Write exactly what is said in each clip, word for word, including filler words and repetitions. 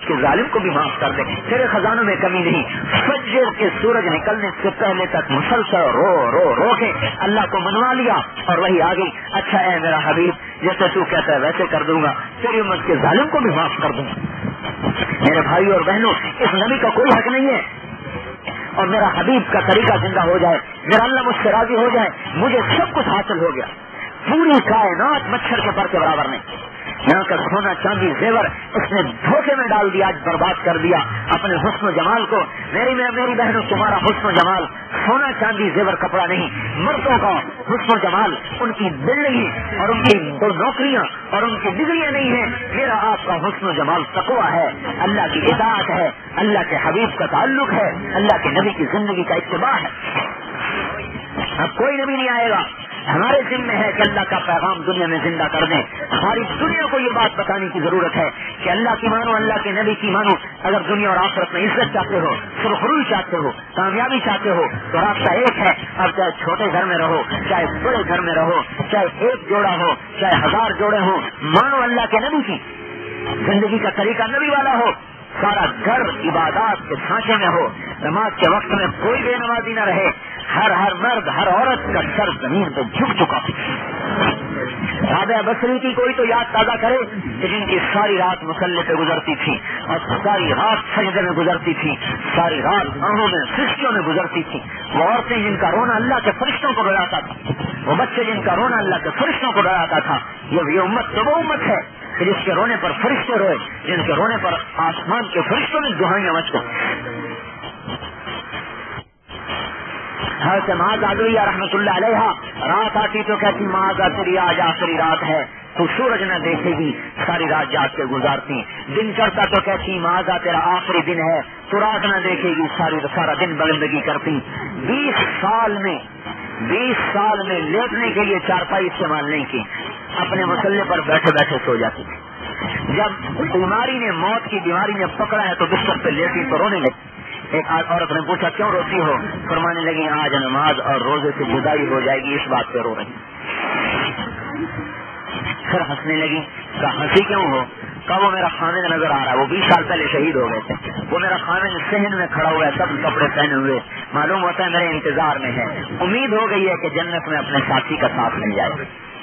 کے ظالم کو بھی معاف کر دے. تیرے خزانوں میں کمی نہیں. فجر کے سورج نکلنے سے پہلے تک مسلسل رو رو رو کے اللہ کو منوا لیا اور وہی آ گئی. اچھا اے میرا حبیب جیسے تو کہتا ہے ویسے کر دوں گا, تیری امت کے ظالم کو بھی معاف کر دوں گا. میرے بھائی اور بہنوں, اس نبی کا کوئی حق نہیں ہے اور میرا حبیب کا طریقہ زندہ ہو جائے, میرا اللہ مجھ سے راضی ہو جائے, مجھے سب کچھ حاصل ہو گیا. پوری کائنات مچھر کے پر کے برابر نہیں. یہاں کا سونا چاندی زیور اس نے دھوکے میں ڈال دیا, آج برباد کر دیا اپنے حسن و جمال کو. میری میری بہنوں, تمہارا حسن و جمال سونا چاندی زیور کپڑا نہیں. مردوں کا حسن و جمال ان کی بلڈنگیں اور ان کی دو نوکریاں اور ان کی ڈگریاں نہیں ہیں. میرا آپ کا حسن و جمال تقویٰ ہے, اللہ کی اطاعت ہے, اللہ کے حبیب کا تعلق ہے, اللہ کے نبی کی زندگی کا اتباع ہے. اب کوئی نبی نہیں آئے گا, ہمارے ذمہ ہے کہ اللہ کا پیغام دنیا میں زندہ کر دیں. ہماری دنیا کو یہ بات بتانے کی ضرورت ہے کہ اللہ کی مانو, اللہ کے نبی کی مانو. اگر دنیا اور آخرت میں عزت چاہتے ہو, سرخروئی چاہتے ہو, کامیابی چاہتے ہو تو راستہ ایک ہے. اب چاہے چھوٹے گھر میں رہو, چاہے بڑے گھر میں رہو, چاہے ایک جوڑا ہو, چاہے ہزار جوڑے ہوں, مانو اللہ کے نبی کی. زندگی کا طریقہ نبی والا ہو. سارا گھر عبادات کے ڈھانچے میں ہو. نماز کے وقت میں کوئی بے نمازی نہ رہے. ہر ہر مرد, ہر عورت کا سر زمین پہ جھک چکا. رابعہ بصری کی کوئی تو یاد تازہ کرے کہ جن کی ساری رات مصلی پہ گزرتی تھی اور ساری رات سجدے میں گزرتی تھی, ساری رات آنکھوں میں فرشتوں میں گزرتی تھی. وہ عورتیں جن کا رونا اللہ کے فرشتوں کو ڈراتا تھا, وہ بچے جن کا رونا اللہ کے فرشتوں کو ڈراتا تھا. یہ یہ امت تو وہ امت ہے کہ جس کے رونے پر فرشتے روئے, جن کے رونے پر آسمان کے فرشتوں میں دہائیاں مچ گئیں. حضرت معاذ علیہ رحمۃ اللہ علیہ رات آتی تو کہتی معاذ تیری آج آخری رات ہے, تو سورج نہ دیکھے گی, ساری رات جاگ کے گزارتی. دن چڑھتا تو کہتی معاذ تیرا آخری دن ہے, تو رات نہ دیکھے گی, ساری سارا دن بلندگی کرتی. بیس سال میں بیس سال میں لیٹنے کے لیے چارپائی استعمال نہیں کی, اپنے مسلح پر بیٹھے بیٹھے سو جاتی. جب بیماری نے, موت کی بیماری نے پکڑا ہے تو بستر پہ لیٹی تو رونے لگی. ایک عورت نے پوچھا کیوں روتی ہو؟ فرمانے لگی آج نماز اور روزے سے جدائی ہو جائے گی, اس بات پہ رو رہی. پھر ہنسنے لگی. کہا ہنسی کیوں ہو؟ کہا وہ میرا خامد نظر آ رہا ہے, وہ بیس سال پہلے شہید ہو گئے تھے, وہ میرا خامد صحن میں کھڑا ہوا ہے, سب کپڑے پہنے ہوئے, معلوم ہوتا ہے میرے انتظار میں ہے, امید ہو گئی ہے کہ جنت میں اپنے ساتھی کا ساتھ مل جائے.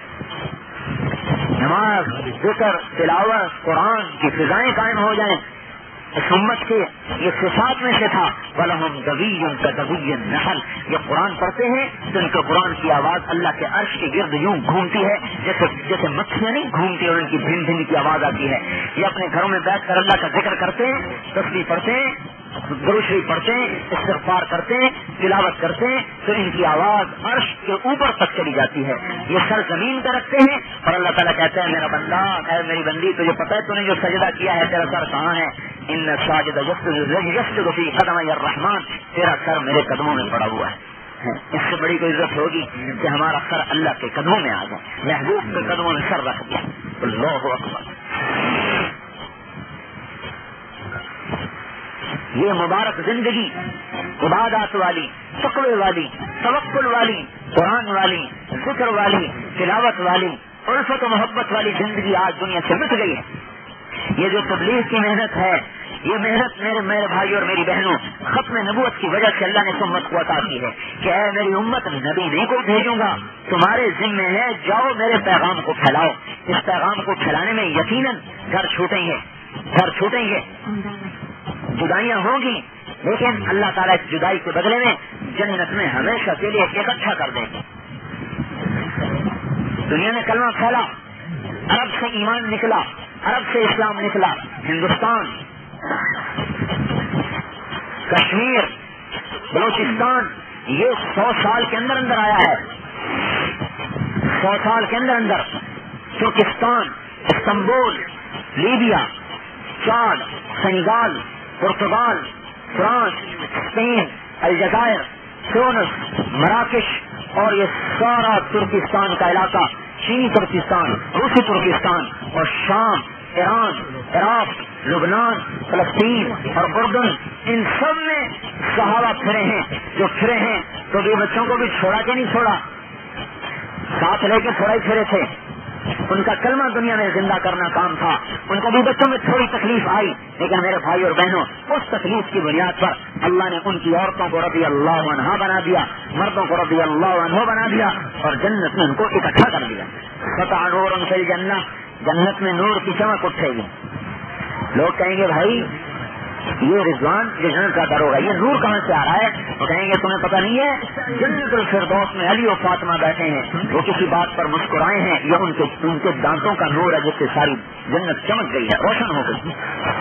نماز, ذکر, تلاوت, قرآن کی فضائیں قائم ہو جائیں. اس امت کے یہ صفات میں سے تھا وَلَهُمْ دَبِيٌّ كَدَبِيِّ النَّحْلِ. یہ قرآن پڑھتے ہیں تو ان کے قرآن کی آواز اللہ کے عرش کے گرد یوں گھومتی ہے جیسے جیسے مکھیاں نہیں گھومتی اور ان کی بھن بھن کی آواز آتی ہے. یہ اپنے گھروں میں بیٹھ کر اللہ کا ذکر کرتے ہیں, تسبیح پڑھتے ہیں, درود شریف پڑھتے ہیں, استغفار کرتے ہیں, تلاوت کرتے ہیں, تو ان کی آواز عرش کے اوپر تک چلی جاتی ہے. یہ سر زمین پہ رکھتے ہیں اور اللہ تعالیٰ کہتے ہیں میرا بندہ, اے میری بندی, تجھے پتہ ہے تو نے جو سجدہ کیا ہے تیرا سر کہاں ہے؟ ان ساجد یسجد فی قدمی الرحمن, تیرا سر میرے قدموں میں پڑا ہوا ہے. اس سے بڑی کوئی عزت ہوگی کہ ہمارا سر اللہ کے قدموں میں آ جائے, محبوب کے قدموں میں سر رکھ دیا. اللہ اکبر. یہ مبارک زندگی عبادات والی, تقوی والی, توکل والی, قرآن والی, ذکر والی, تلاوت والی, الفت و محبت والی زندگی آج دنیا سے مٹ گئی ہے. یہ جو تبلیغ کی محنت ہے, یہ محنت میرے میرے بھائی اور میری بہنوں, ختم نبوت کی وجہ سے اللہ نے امت کو عطا کی ہے کہ اے میری امت, نبی نہیں کو بھیجوں گا, تمہارے ذمہ ہے جاؤ میرے پیغام کو پھیلاؤ. اس پیغام کو پھیلانے میں یقیناً گھر چھوٹیں گے, گھر چھوٹیں گے, جدائیاں ہوں گی, لیکن اللہ تعالیٰ اس جدائی کے بدلے میں جنت میں ہمیشہ کے لیے اکٹھا کر دیں گے. دنیا میں کلمہ پھیلا, عرب سے ایمان نکلا, عرب سے اسلام نکلا. ہندوستان, کشمیر, بلوچستان, یہ سو سال کے اندر اندر آیا ہے. سو سال کے اندر اندر Turkestan, Istanbul, Libya, Chad, Senegal, Portugal, France, Spain, الجزائر, تونس, مراکش اور یہ سارا ترکستان کا علاقہ, چینی ترکستان, روسی ترکستان اور شام, ایران, عراق, لبنان, فلسطین اور اردن, ان سب میں صحابہ پھرے ہیں. جو پھرے ہیں تو بھی بچوں کو بھی چھوڑا کہ نہیں چھوڑا, ساتھ لے کے تھوڑا ہی پھرے تھے. ان کا کلمہ دنیا میں زندہ کرنا کام تھا. ان کو بھی بچوں میں تھوڑی تکلیف آئی, لیکن میرے بھائی اور بہنوں, اس تکلیف کی بنیاد پر اللہ نے ان کی عورتوں کو رضی اللہ عنہا بنا دیا, مردوں کو رضی اللہ عنہ بنا دیا, اور جنت میں ان کو اکٹھا کر دیا. فتح نور فی الجنہ, جنت میں نور کی چمک اٹھے گی. لوگ کہیں گے بھائی یہ رضوان جو جنت کا در ہوگا, یہ نور کہاں سے آ رہا ہے؟ وہ کہیں گے تمہیں پتہ نہیں ہے, جنت الفردوس میں علی و فاطمہ بیٹھے ہیں, وہ کسی بات پر مسکرائے ہیں, یہ ان کے ان کے دانتوں کا نور ہے جس سے ساری جنت چمک گئی ہے, روشن ہو گئی.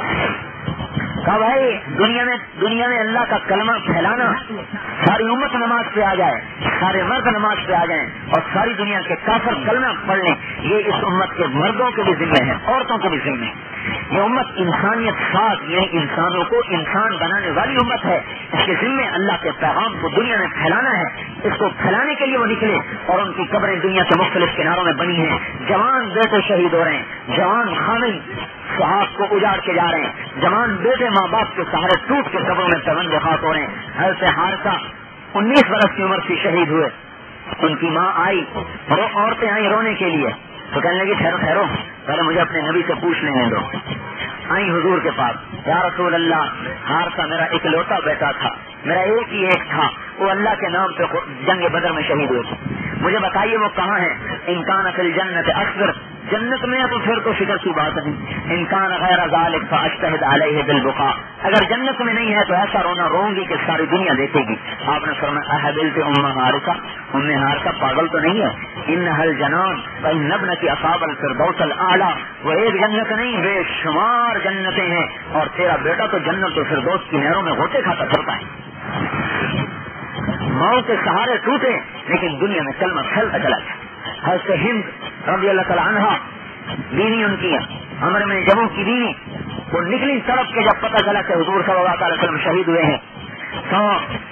کہا بھائی دنیا میں دنیا میں اللہ کا کلمہ پھیلانا, ساری امت نماز پہ آ جائے, سارے مرد نماز پہ آ جائیں اور ساری دنیا کے کافر کلمہ پڑھ لیں, یہ اس امت کے مردوں کے بھی ذمہ ہے, عورتوں کے بھی ذمہ ہے. یہ امت انسانیت ساز, یعنی انسانوں کو انسان بنانے والی امت ہے. اس کے ذمہ اللہ کے پیغام کو دنیا میں پھیلانا ہے. اس کو پھیلانے کے لیے وہ نکلے, اور ان کی قبریں دنیا کے مختلف کناروں میں بنی ہیں. جوان بیٹے شہید ہو رہے ہیں, جوان خامن صحاب کو اجاڑ کے جا رہے ہیں, جوان بیٹے ماں باپ کے سہارے ٹوٹ کے قبروں میں پیوند خاک ہو رہے ہیں. حضرت حارثہ انیس برس کی عمر سے شہید ہوئے. ان کی ماں آئی, وہ عورتیں آئی رونے کے لیے, تو کہنے لگی ٹھہرو ٹھہرو پہلے مجھے اپنے نبی سے پوچھ لینے دو. آئی حضور کے پاس, یا رسول اللہ, حارثہ میرا اکلوتا بیٹا تھا, میرا ایک ہی ایک تھا, وہ اللہ کے نام پہ جنگ بدر میں شہید ہوئے تھے, مجھے بتائیے وہ کہاں ہے؟ انکان فی الجنت اکثر, جنت میں ہے تو پھر تو فکر کی بات نہیں. انکان غیر ذالک فاشتہد علیہ بالبکاء, اگر جنت میں نہیں ہے تو ایسا رونا روں گی کہ ساری دنیا دیکھے گی. آپ نے فرمایا احبلت ام حارثہ, ام حارثہ پاگل تو نہیں ہے؟ انھا الجنان فان ابنتی اصحاب الفردوس الاعلی, وہ ایک جنت نہیں بے شمار جنتیں ہیں, اور تیرا بیٹا تو جنت الفردوس کی نہروں میں غوطے کھاتا پھرتا ہے. ماؤں کے سہارے ٹوٹے لیکن دنیا میں کلمہ پھیلتا چلا گیا. حضرت ہند رضی اللہ تعالیٰ عنہا, بیوی ان کی عمر میں جموں کی بیوی, وہ نکلی طرف کے جب پتہ چلا کہ حضور صلی اللہ علیہ وسلم شہید ہوئے ہیں, تو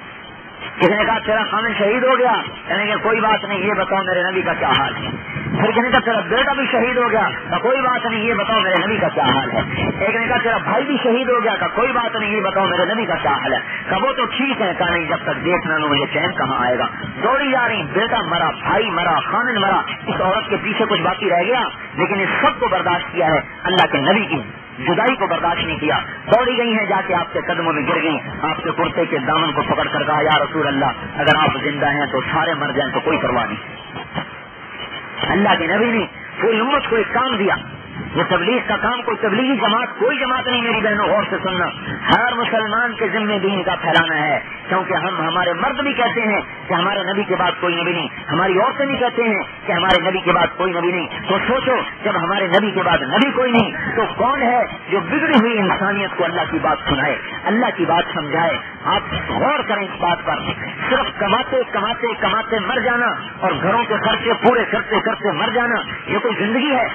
کسی نے کہا تیرا خامن شہید ہو گیا, کہنے کہ کوئی بات نہیں, یہ بتاؤ میرے نبی کا کیا حال ہے. پھر کہنے کا تیرا بیٹا بھی شہید ہو گیا, تو کوئی بات نہیں, یہ بتاؤ میرے نبی کا کیا حال ہے. ایک نے کہا تیرا بھائی بھی شہید ہو گیا, کہ کوئی بات نہیں, یہ بتاؤ میرے نبی کا کیا حال ہے. کہ وہ تو ٹھیک ہے, کہا نہیں, جب تک دیکھ نہ لوں مجھے چین کہاں آئے گا. دوڑی جا رہی, بیٹا مرا, بھائی مرا, خامن مرا, اس عورت کے پیچھے کچھ باقی رہ گیا, لیکن اس سب کو برداشت کیا ہے, اللہ کے نبی کی جدائی کو برداشت نہیں کیا. دوڑی گئی ہیں, جا کے آپ کے قدموں میں گر گئی, آپ کے کرتے کے دامن کو پکڑ کر کہا یا رسول اللہ, اگر آپ زندہ ہیں تو سارے مر جائیں تو کوئی پرواہ نہیں. اللہ کے نبی نے پوری امت کو ایک کام دیا. یہ تبلیغ کا کام کوئی تبلیغی جماعت کوئی جماعت نہیں, میری بہنوں غور سے سننا, ہر مسلمان کے ذمہ دین کا پھیلانا ہے. کیونکہ ہم ہمارے مرد بھی کہتے ہیں کہ ہمارے نبی کے بعد کوئی نبی نہیں, ہماری عورتیں بھی کہتے ہیں کہ ہمارے نبی کے بعد کوئی نبی نہیں. تو سوچو, جب ہمارے نبی کے بعد نبی کوئی نہیں تو کون ہے جو بگڑی ہوئی انسانیت کو اللہ کی بات سنائے, اللہ کی بات سمجھائے. آپ غور کریں اس بات پر. صرف کماتے کماتے کماتے مر جانا اور گھروں کے خرچے پورے کرتے کرتے مر جانا, یہ کوئی زندگی ہے؟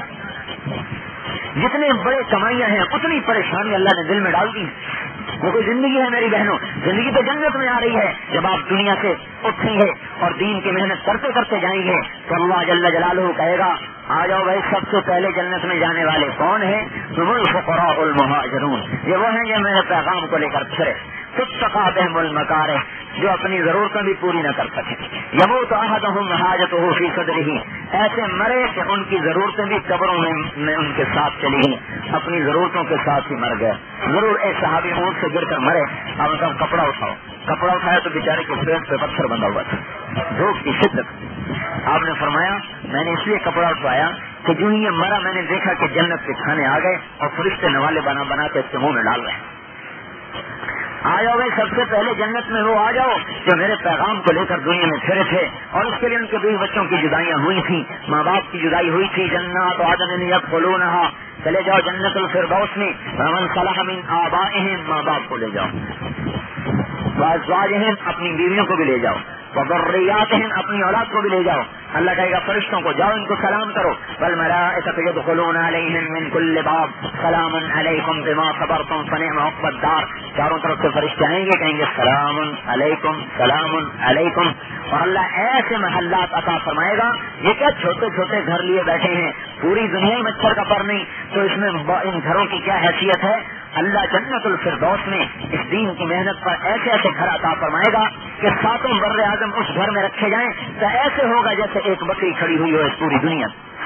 جتنے بڑے کمائیاں ہیں اتنی پریشانی اللہ نے دل میں ڈال دی. وہ کوئی زندگی ہے میری بہنوں؟ زندگی تو جنت میں آ رہی ہے. جب آپ دنیا سے اٹھیں گے اور دین کی محنت کرتے کرتے جائیں گے تو اللہ جل جلالہ کہے گا آ جاؤ بھائی, سب سے پہلے جنت میں جانے والے کون ہیں؟ ہم الفقراء المہاجرون, یہ وہ ہیں جو میرے پیغام کو لے کر پھرے. تتقى بهم المكاره, جو اپنی ضرورتیں بھی پوری نہ کر سکے. يموت احدهم حاجته في صدره, ایسے مرے کہ ان کی ضرورتیں بھی قبروں میں, میں ان کے ساتھ چلی گئی, اپنی ضرورتوں کے ساتھ ہی مر گئے. ضرور ایک صحابی اونٹ سے گر کر مرے, اب ان کا کپڑا اٹھاؤ, کپڑا اٹھایا تو بیچارے کے پیٹ پہ پتھر بندھا ہوا تھا, دھوپ کی شدت. آپ نے فرمایا میں نے اس لیے کپڑا اٹھوایا کہ جو ہی یہ مرا میں نے دیکھا کہ جنت کے کھانے آ گئے اور فرشتے نوالے بنا بنا کے اس کے منہ میں ڈال رہے ہیں. آ جاؤ بھائی, سب سے پہلے جنت میں وہ آ جاؤ جو میرے پیغام کو لے کر دنیا میں پھرے تھے, اور اس کے لیے ان کے بیوی بچوں کی جدائیاں ہوئی تھیں, ماں باپ کی جدائی ہوئی تھی. جنات عدن یدخلونها, چلے جاؤ جنت الفردوس میں. ومن صلح من آبائهم, ماں باپ کو لے جاؤ. وازواجهم, اپنی بیویوں کو بھی لے جاؤ. وذریاتهم, اپنی اولاد کو بھی لے جاؤ. اللہ کہے گا فرشتوں کو جاؤ ان کو سلام کرو. والملائکۃ یدخلون علیہم من کل باب سلام علیکم بما صبرتم فنعم عقبی الدار. چاروں طرف سے فرشتے آئیں گے, کہیں گے سلام علیکم سلام علیکم, اور اللہ ایسے محلات عطا فرمائے گا. یہ کیا چھوٹے چھوٹے گھر لیے بیٹھے ہیں, پوری دنیا مچھر کا پر نہیں, تو اس میں ان گھروں کی کیا حیثیت ہے. اللہ جنت الفردوس میں اس دین کی محنت پر ایسے ایسے گھر عطا فرمائے گا کہ ساتوں بر اعظم اس گھر میں رکھے جائیں تو ایسے ہوگا جیسے ایک بکری کھڑی ہوئی ہو اس پوری دنیا.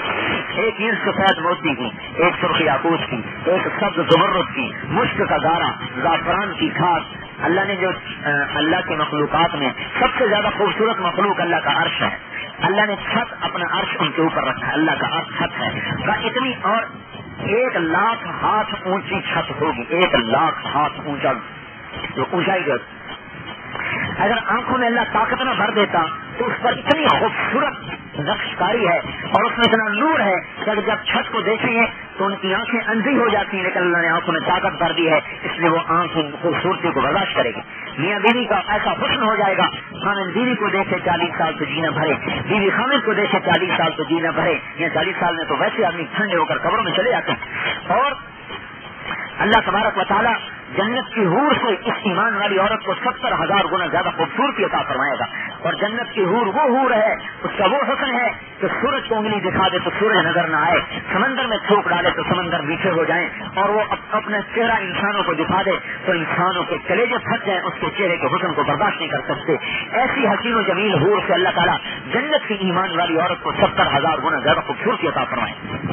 ایک اینٹ سفید موتی کی، ایک سرخ یاقوت کی، ایک سبز زمرد کی، مشک کا گارا، زعفران کی کھاد. اللہ نے جو اللہ کی مخلوقات میں سب سے زیادہ خوبصورت مخلوق اللہ کا عرش ہے. اللہ نے چھت اپنا عرش ان کے اوپر رکھا ہے. اللہ کا عرش چھت ہے. اتنی اور ایک لاکھ ہاتھ اونچی چھت ہوگی، ایک لاکھ ہاتھ اونچا جو اونچائی جو اگر آنکھوں میں اللہ طاقت نہ بھر دیتا تو اس پر اتنی خوبصورت نقش کاری ہے اور اس میں اتنا نور ہے کہ اگر جب چھت کو دیکھیں گے تو ان کی آنکھیں اندھی ہو جاتی ہیں، لیکن اللہ نے آنکھوں میں طاقت بھر دی ہے، اس لیے وہ آنکھوں خوبصورتی کو برداشت کرے گی. میاں بیوی کا ایسا حسن ہو جائے گا، خامد بیوی کو دیکھے چالیس سال تو جینا بھرے، بیوی خامد کو دیکھے چالیس سال تو جینا بھرے. یا چالیس سال میں تو ویسے آدمی ٹھنڈے ہو کر قبروں میں چلے جاتے ہیں. اور اللہ تبارک و تعالیٰ جنت کی حور سے اس ایمان والی عورت کو ستر ہزار گنا زیادہ خوبصورتی عطا فرمائے گا. اور جنت کی حور وہ حور ہے، اس کا وہ حسن ہے کہ سورج کو انگلی دکھا دے تو سورج نظر نہ آئے، سمندر میں تھوک ڈالے تو سمندر میٹھے ہو جائیں، اور وہ اپنا چہرہ انسانوں کو دکھا دے تو انسانوں کے کلیجے پھٹ جائیں، اس کے چہرے کے حسن کو برداشت نہیں کر سکتے. ایسی حسین و جمیل حور سے اللہ تعالیٰ جنت کی ایمان والی عورت کو ستر ہزار گنا زیادہ خوبصورتی عطا فرمائے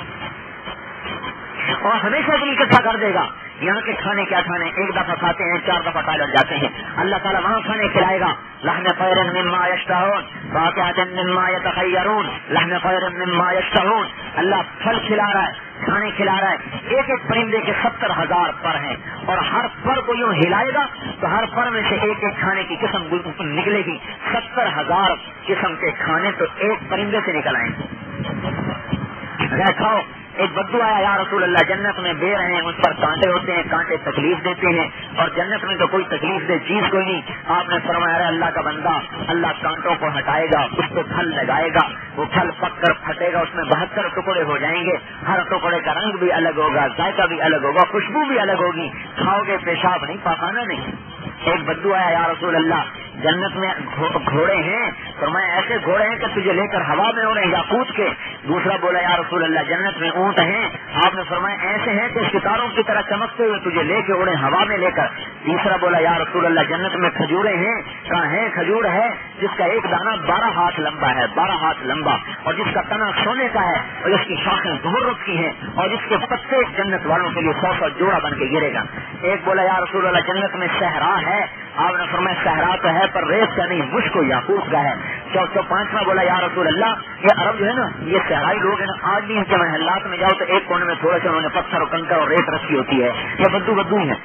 اور ہمیشہ کے لیے اکٹھا کر دے گا. یہاں کے کھانے کیا کھانے، ایک دفعہ کھاتے ہیں چار دفعہ ٹائلٹ جاتے ہیں. اللہ تعالیٰ وہاں کھانے کھلائے گا. لحم طیر مما یشتہون فاکہۃ مما یتخیرون، لحم طیر مما یشتہون. اللہ پھل کھلا رہا ہے، کھانے کھلا رہا ہے. ایک ایک پرندے کے ستر ہزار پر ہیں اور ہر پر کو یوں ہلائے گا تو ہر پر میں سے ایک ایک کھانے کی قسم نکلے گی. ستر ہزار قسم کے کھانے تو ایک پرندے سے نکل آئیں گے. کھاؤ. ایک بدو آیا، یا رسول اللہ جنت میں بیر ہیں، اس پر کانٹے ہوتے ہیں، کانٹے تکلیف دیتے ہیں، اور جنت میں تو کوئی تکلیف دے چیز کوئی نہیں. آپ نے فرمایا اللہ کا بندہ، اللہ کانٹوں کو ہٹائے گا، اس پہ پھل لگائے گا، وہ پھل پک کر پھٹے گا، اس میں بہتر ٹکڑے ہو جائیں گے. ہر ٹکڑے کا رنگ بھی الگ ہوگا، ذائقہ بھی الگ ہوگا، خوشبو بھی الگ ہوگی. کھاؤ گے پیشاب نہیں، پاخانہ نہیں. ایک بدو آیا، یا رسول اللہ جنت میں گھوڑے ہیں، فرمایا ایسے گھوڑے ہیں کہ تجھے لے کر ہوا میں اڑے یاقوت کے. دوسرا بولا، یا رسول اللہ جنت میں اونٹ ہیں. آپ نے فرمایا ایسے ہیں کہ ستاروں کی طرح چمکتے ہوئے تجھے لے کے اڑے ہوا میں لے کر. تیسرا بولا، یا رسول اللہ جنت میں کھجورے ہیں. کہاں ہے؟ کھجور ہے جس کا ایک دانہ بارہ ہاتھ لمبا ہے، بارہ ہاتھ لمبا، اور جس کا تنا سونے کا ہے، اور جس کی شاخیں زمرد کی ہیں، اور جس کے پتے جنت والوں کے لیے سو سو جوڑا بن کے گرے گا. ایک بولا، یا رسول اللہ جنت میں صحرا ہے. آپ نے فرمایا صحرا تو ہے پر ریت کا نہیں، مشک و یاقوت کا ہے. چوتھا پانچواں بولا، یا رسول اللہ یہ عرب جو ہے نا، یہ صحرائی لوگ ہیں نا، آج بھی ان کے محلات میں جاؤ تو ایک کونے میں تھوڑا سا انہوں نے پتھر اور کنکر اور ریت رکھی ہوتی ہے، یہ بدو بدو ہیں.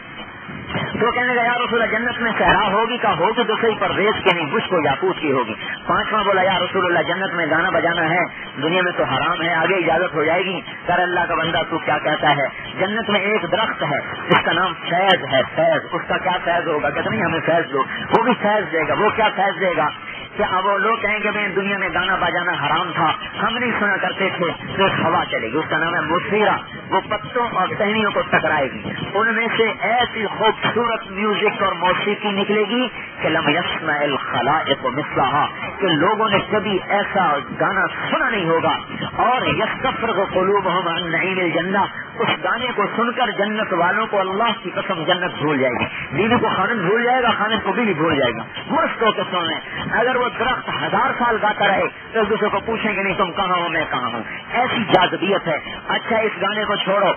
تو کہنے لگا، یا رسول اللہ جنت میں صحرا ہوگی کا ہوگی تو صحیح پر ریت کے نہیں، مشک و یاقوت کی ہوگی. پانچواں بولا، یا رسول اللہ جنت میں گانا بجانا ہے، دنیا میں تو حرام ہے، آگے اجازت ہو جائے گی. کر اللہ کا بندہ تو کیا کہتا ہے؟ جنت میں ایک درخت ہے جس کا نام فیض ہے. فیض، اس کا کیا فیض ہوگا؟ کہتے نہیں ہمیں فیض دو، وہ بھی فیض دے گا. وہ کیا فیض دے گا کہ اب وہ لوگ کہیں گے میں دنیا میں گانا بجانا حرام تھا، ہم نہیں سنا کرتے تھے، تو ایک ہوا چلے گی، اس کا نام ہے مسیرا. وہ پتوں اور ٹہنیوں کو ٹکرائے گی، ان میں سے ایسی خوبصورت میوزک اور موسیقی نکلے گی کہ لم یسمع الخلائق مثلھا، کہ لوگوں نے کبھی ایسا گانا سنا نہیں ہوگا. اور یستفرغ قلوبہم عن نعیم الجنہ، اس گانے کو سن کر جنت والوں کو اللہ کی قسم جنت بھول جائے گی. بیوی کو خاوند بھول جائے گا، خاوند کو بیوی بھول جائے گا. مست ہو کے سنیں. اگر وہ درخت ہزار سال گاتا رہے تو ایک دوسرے کو پوچھیں گے نہیں تم کہاں ہو میں کہاں ہوں. ایسی جاذبیت ہے. اچھا اس گانے کو چھوڑو،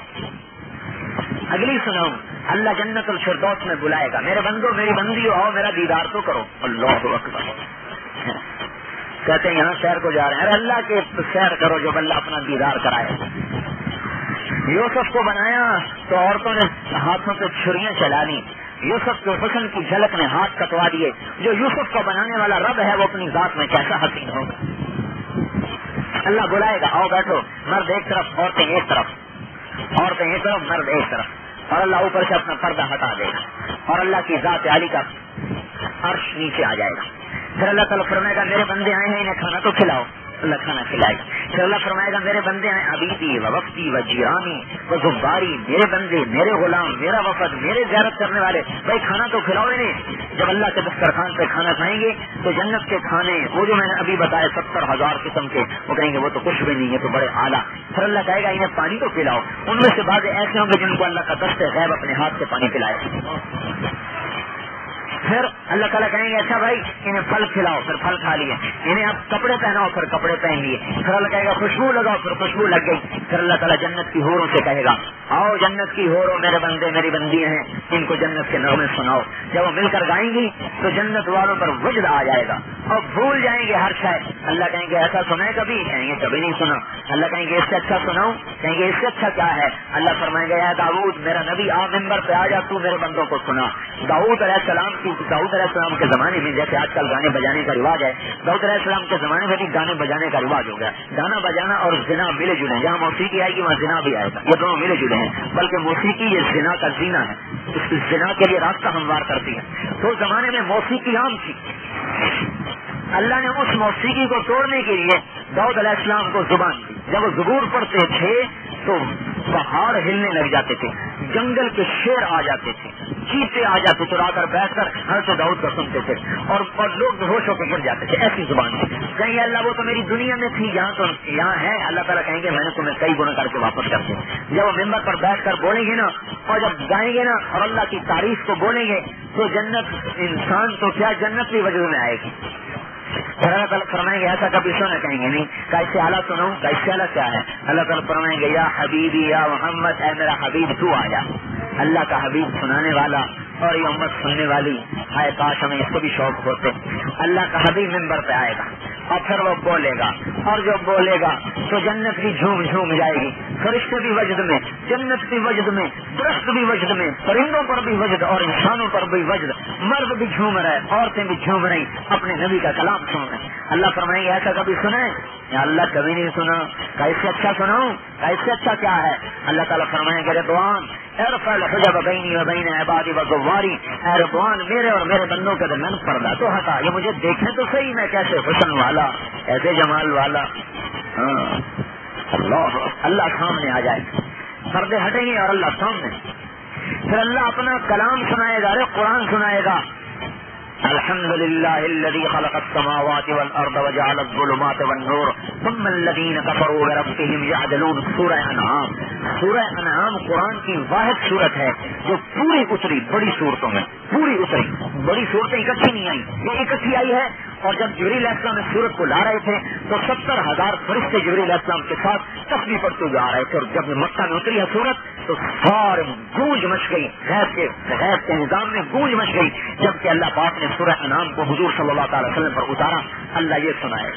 اگلی سناؤں. اللہ جنت الفردوس میں بلائے گا، میرے بندو میری بندی ہو میرا دیدار تو کرو. اللہ اکبر. کہتے ہیں یہاں شہر کو جا رہے ہیں، ارے اللہ کے سیر کرو جو اللہ اپنا دیدار کرائے. یوسف کو بنایا تو عورتوں نے ہاتھوں پہ چھریاں چلا لی. یوسف کے حسن کی جھلک نے ہاتھ کٹوا دیے. جو یوسف کو بنانے والا رب ہے وہ اپنی ذات میں کیسا حسین ہوگا. اللہ بلائے گا، آؤ بیٹھو. مرد ایک طرف، عورتیں ایک طرف، عورتیں ایک طرف، مرد ایک طرف. اور اللہ اوپر سے اپنا پردہ ہٹا دے گا اور اللہ کی ذات عالی کا عرش نیچے آ جائے گا. پھر اللہ تعالیٰ فرمائے گا میرے بندے آئے ہیں انہیں کھانا تو کھلاؤ. اللہ کھانا کھلائے گا. پھر اللہ فرمائے گا میرے بندے ہیں عبیدی و وفدی و جیرانی و زباری، میرے بندے، میرے غلام، میرا وفد، میرے زیارت کرنے والے، بھائی کھانا تو کھلاؤ انہیں. جب اللہ کے دسترخوان پہ کھانا کھائیں گے تو جنت کے کھانے وہ جو میں نے ابھی بتائے ستر ہزار قسم کے، وہ کہیں گے وہ تو کچھ بھی نہیں ہے، تو بڑے اعلیٰ. پھر اللہ کہے گا انہیں پانی تو پلاؤ. ان میں سے بعض ایسے ہوں گے جن کو اللہ کا دست غیب اپنے ہاتھ سے پانی پلائے. پھر اللہ تعالیٰ کہیں گے اچھا بھائی انہیں پھل کھلاؤ، پھر پھل کھا لیے، انہیں اب کپڑے پہناؤ، پھر کپڑے پہن لیے، پھر اللہ کہے گا خوشبو لگاؤ، پھر خوشبو لگ گئی، پھر اللہ تعالیٰ جنت کی حوروں سے کہے گا آؤ جنت کی حوروں میرے بندے میری بندیاں ہیں، ان کو جنت کے نغمے سناؤ۔ جب وہ مل کر گائیں گی تو جنت والوں پر وجد آ جائے گا اور بھول جائیں گے ہر شاید۔ اللہ کہیں گے ایسا سنا ہے کبھی؟ کہیں گے کبھی نہیں سنا۔ اللہ کہیں گے اس سے اچھا سناؤں؟ کہیں گے اس سے اچھا کیا ہے؟ اللہ فرمائیں گے اے داؤد میرا نبی آ ممبر پہ آ جا، تو میرے بندوں کو سنا۔ داؤد علیہ السلام کی داؤد علیہ السلام کے زمانے میں جیسے آج کل گانے بجانے کا رواج ہے، داؤد علیہ السلام کے زمانے میں بھی گانے بجانے کا رواج ہو گیا۔ گانا بجانا اور زنا ملے جلے، جہاں موسیقی آئے گی وہاں زنا بھی آئے گا، یہ دونوں ملے جلے ہیں، بلکہ موسیقی یہ زنا کا زینہ ہے، اس زنا کے لیے راستہ ہموار کرتی ہے۔ تو اس زمانے میں موسیقی عام تھی، اللہ نے اس موسیقی کو توڑنے کے لیے داؤد علیہ السلام کو زبان دی۔ جب وہ زبور پڑھتے تھے تو پہاڑ ہلنے لگ جاتے تھے، جنگل کے شیر آ جاتے تھے، چیتے آ جاتے تھے، آ کر بیٹھ کر حضرت داؤد کو سنتے تھے اور, اور لوگ ہوش ہو کے گر جاتے تھے، ایسی زبان تھی۔ کہیں اللہ وہ تو میری دنیا میں تھی، یہاں تو یہاں ہے، اللہ تعالیٰ کہیں گے میں نے تمہیں کئی گنا کر کے واپس کر دیا۔ جب وہ ممبر پر بیٹھ کر بولیں گے نا اور جب گائیں گے نا اور اللہ کی تعریف کو بولیں گے تو جنت انسان تو کیا جنت کی وجہ میں آئے گی۔ اللہ تعالیٰ فرمائیں گے ایسا کبھی سونا، کہیں گے نہیں، کیسے اعلیٰ سناؤں، کیسے اعلیٰ کیا ہے؟ اللہ تعالیٰ فرمائیں گے یا حبیبی یا محمد، اے میرا حبیب تو آ جا۔ اللہ کا حبیب سنانے والا اور یہ امت سننے والی، ہائے کاش ہمیں اس کو بھی شوق ہوتے۔ اللہ کا حبیب ممبر پہ آئے گا اور پھر وہ بولے گا، اور جو بولے گا تو جنت بھی جھوم جھوم جائے گی، فرشتے بھی وجد میں، جنت بھی وجد میں، درخت بھی وجد میں، پرندوں پر بھی وجد اور انسانوں پر بھی وجد، مرد بھی جھوم رہے، عورتیں بھی جھوم رہی، اپنے نبی کا کلام سن رہے۔ اللہ فرمائیں گے ایسا کبھی سنیں؟ یا اللہ کبھی نہیں سنا، کیسے اچھا سناؤں، کیسے اچھا کیا ہے؟ اللہ تعالیٰ فرمائیں گے رضوان ارفع الحجب بینی و بین عبادی وزواری، اے رضوان میرے اور میرے بندوں کے درمیان پردہ تو ہٹا، یہ مجھے دیکھیں تو صحیح میں کیسے حسن والا، ایسے جمال والا۔ ہاں اللہ اللہ سامنے آ جائے، پردے ہٹیں گے اور اللہ سامنے، پھر اللہ اپنا کلام سنائے گا، ارے قرآن سنائے گا۔ الحمد للہ الذی خلق السماوات والارض وجعل الظلمات والنور ثم الذین کفروا بربهم یعدلون۔ سورہ انعام، سورہ انعام قرآن کی واحد صورت ہے جو پوری اتری، بڑی صورتوں میں پوری اتری، بڑی صورتیں اکٹھی نہیں آئی، یہ اکٹھی آئی ہے۔ اور جب جبریل علیہ السلام اس سورت کو لا رہے تھے تو ستر ہزار فرشتے جبریل علیہ السلام کے ساتھ تسبیح پڑھتے ہوئے آ رہے تھے، اور جب مکہ میں اتری ہے سورت تو سارے گونج مچ گئی، غیب کے غیب کے نظام میں گونج مچ گئی، جبکہ اللہ پاک نے سورہ انعام کو حضور صلی اللہ تعالی وسلم پر اتارا۔ اللہ یہ سنائے